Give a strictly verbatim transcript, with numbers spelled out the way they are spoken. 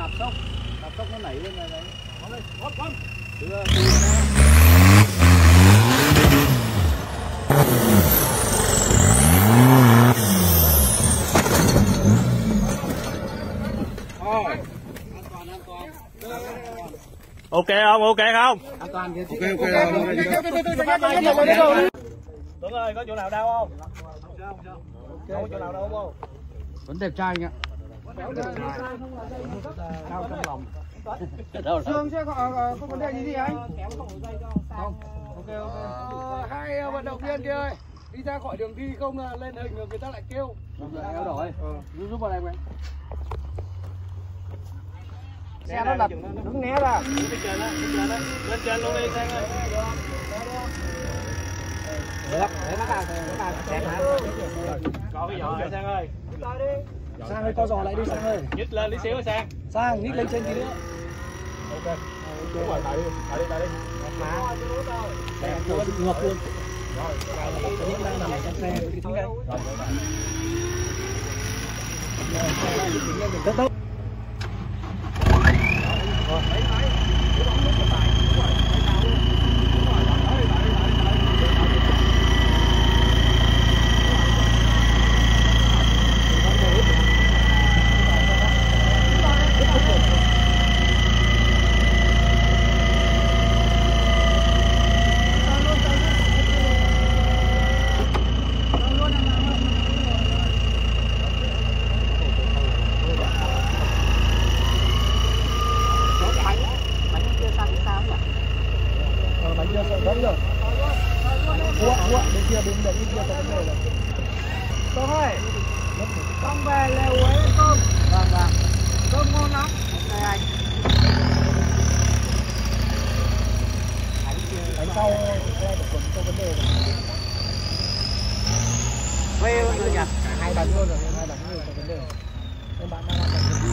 đạp sốc, đạp sốc nó nảy lên này đấy. Bấm lên, bấm bấm. Đưa ok không? Ok không? an toàn thì ok ok ok. Tuấn ơi, có chỗ nào đau không? Không sao, không sao. Không có chỗ nào đau không? vẫn đẹp trai anh ạ. Đau trong lòng. Xương sẽ có, có vấn đề gì gì anh? Không. Ok ok. Hai vận động viên kia ơi, đi ra khỏi đường đi không lên hình người ta lại kêu. Kéo đổi. Giúp giúp vào đây em. Xe nó lật, đứng né ra. Lên trên đó, lên trên đó. Lên trên luôn đi Sang ơi. Được, để nó vào, nó vào xe hả? Có cái giò lại Sang ơi. Sang ơi, co giò lại đi Sang ơi. Nhích lên tí xíu Sang. Sang, nhích lên trên tí nữa. Ok. Đúng rồi, tại đi, tại đi, tại đi. Má. Xe ngược ngược luôn. Rồi, những đang nằm ở trong xe cái thứ này. Rồi. Rất tốt. Bánh chưa sợ vẫn rồi. Ủa, ủa, bên kia, bên bên kia có vấn đề rồi. Tông ơi, Tông về lều ấy cơm. Vâng, vâng. Cơm ngon lắm. Đây anh. Bánh sau xe được quần có vấn đề rồi. Quê luôn rồi nhỉ? Hai bánh luôn rồi, hai bánh nhiều có vấn đề. Nên bạn đang làm bánh